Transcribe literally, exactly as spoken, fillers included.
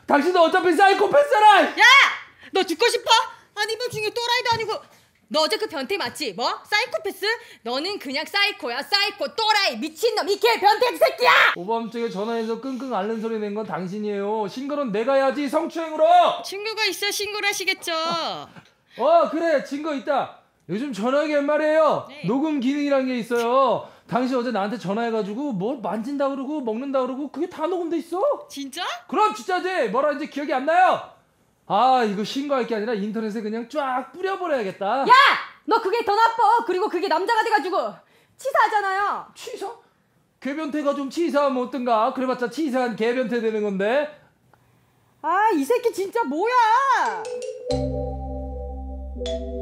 당신도 어차피 사이코패스잖아. 야! 너 죽고 싶어? 아니 이번 중에 또라이도 아니고. 너 어제 그 변태 맞지? 뭐? 사이코패스? 너는 그냥 사이코야. 사이코, 또라이, 미친놈, 이케 변태 새끼야! 오밤중에 전화해서 끙끙 앓는 소리 낸 건 당신이에요. 신고는 내가 해야지. 성추행으로. 친구가 있어 신고를 하시겠죠. 어 그래 증거 있다. 요즘 전화기 말이에요. 네. 녹음 기능이란 게 있어요. 당신 어제 나한테 전화해가지고 뭘 만진다 그러고 먹는다 그러고 그게 다 녹음돼 있어. 진짜? 그럼 진짜지. 뭐라 이제 기억이 안 나요. 아 이거 신고할 게 아니라 인터넷에 그냥 쫙 뿌려버려야겠다. 야! 너 그게 더 나빠. 그리고 그게 남자가 돼가지고 치사하잖아요. 치사? 개변태가 좀 치사하면 어떤가? 그래봤자 치사한 개변태 되는 건데. 아, 이 새끼 진짜 뭐야?